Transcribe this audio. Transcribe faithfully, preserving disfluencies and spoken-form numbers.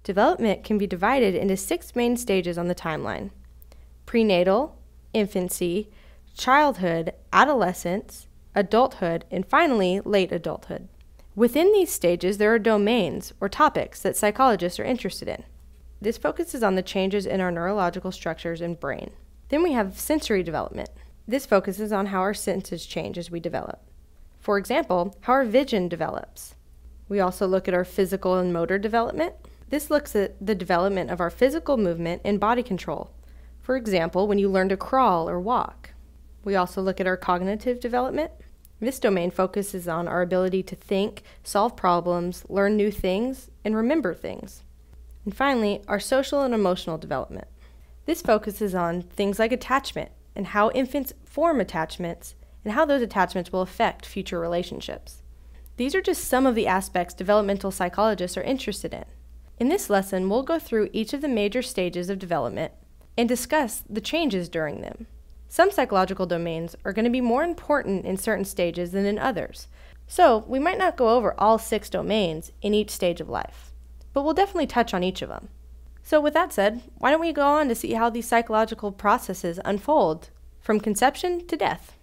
Development can be divided into six main stages on the timeline: prenatal, infancy, childhood, adolescence, adulthood, and finally, late adulthood. Within these stages, there are domains or topics that psychologists are interested in. This focuses on the changes in our neurological structures and brain. Then we have sensory development. This focuses on how our senses change as we develop. For example, how our vision develops. We also look at our physical and motor development. This looks at the development of our physical movement and body control. For example, when you learn to crawl or walk. We also look at our cognitive development. This domain focuses on our ability to think, solve problems, learn new things, and remember things. And finally, our social and emotional development. This focuses on things like attachment and how infants form attachments and how those attachments will affect future relationships. These are just some of the aspects developmental psychologists are interested in. In this lesson, we'll go through each of the major stages of development and discuss the changes during them. Some psychological domains are going to be more important in certain stages than in others, so we might not go over all six domains in each stage of life, but we'll definitely touch on each of them. So with that said, why don't we go on to see how these psychological processes unfold from conception to death?